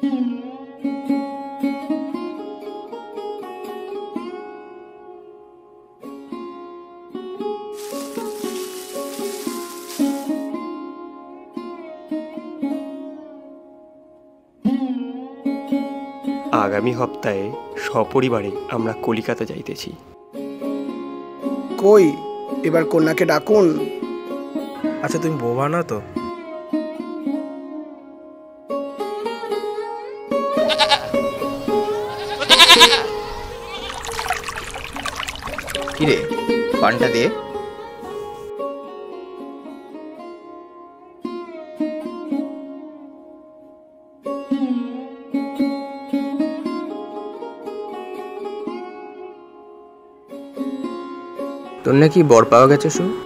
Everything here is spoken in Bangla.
আগামী সপ্তাহে সপরিবারে আমরা কলিকাতা যাইতেছি। কই এবার কন্যাকে ডাকুন। আচ্ছা, তুমি বোবা না তো? কিরে, পানটা দিয়ে। তোর নাকি বর পাওয়া গেছে?